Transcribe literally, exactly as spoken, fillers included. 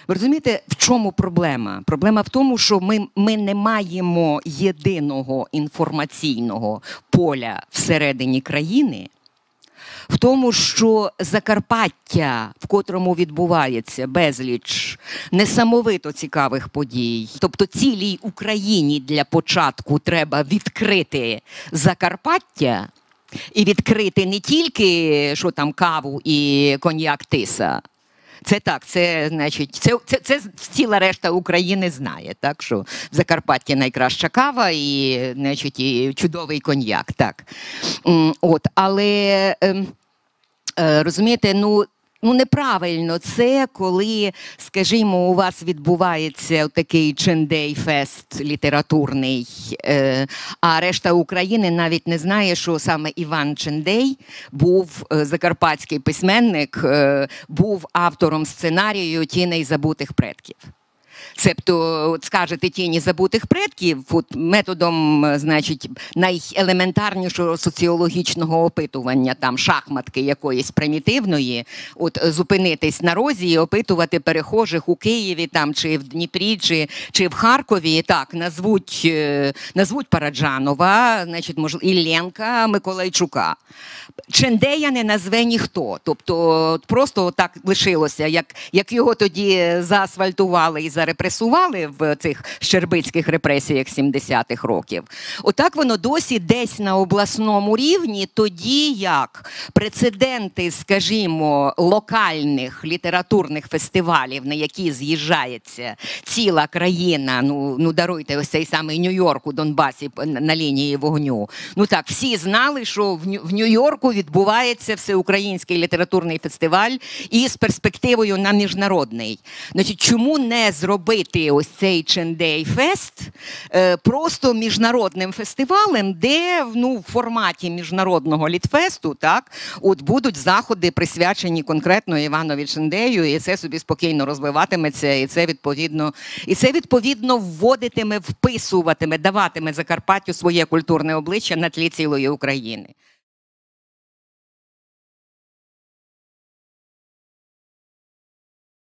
Ви розумієте, в чому проблема? Проблема в тому, що ми, ми не маємо єдиного інформаційного поля всередині країни, в тому, що Закарпаття, в котрому відбувається безліч несамовито цікавих подій, тобто цілій Україні для початку треба відкрити Закарпаття і відкрити не тільки, що там, каву і коньяк Тиса. Це так, це, значить, це, це, це ціла решта України знає, так, що в Закарпатті найкраща кава і, значить, і чудовий коньяк, так. От, але, розумієте, ну, Ну, неправильно це, коли, скажімо, у вас відбувається такий Чендей-фест літературний, е, а решта України навіть не знає, що саме Іван Чендей був, е, закарпатський письменник, е, був автором сценарію «Тіней забутих предків». Себто, от скажете «Тіні забутих предків», от методом, значить, найелементарнішого соціологічного опитування, там, шахматки якоїсь примітивної, от зупинитись на розі і опитувати перехожих у Києві, там, чи в Дніпрі, чи, чи в Харкові, так, назвуть, назвуть Параджанова, значить, можливо, Ілленка, Миколайчука. Чендея не назве ніхто, тобто просто так лишилося, як, як його тоді заасфальтували і зарепресували в цих щербицьких репресіях сімдесятих років. Отак воно досі десь на обласному рівні, тоді як прецеденти, скажімо, локальних літературних фестивалів, на які з'їжджається ціла країна, ну, ну даруйте, ось цей самий Нью-Йорк у Донбасі на лінії вогню. Ну так, всі знали, що в Нью-Йорку відбувається всеукраїнський літературний фестиваль і з перспективою на міжнародний. Значить, чому не зробити ось цей Чендей-фест е, просто міжнародним фестивалем, де, ну, в форматі міжнародного літфесту, так, от будуть заходи присвячені конкретно Іванові Чендею, і це собі спокійно розвиватиметься, і це відповідно, і це відповідно вводитиме, вписуватиме, даватиме Закарпаттю своє культурне обличчя на тлі цілої України.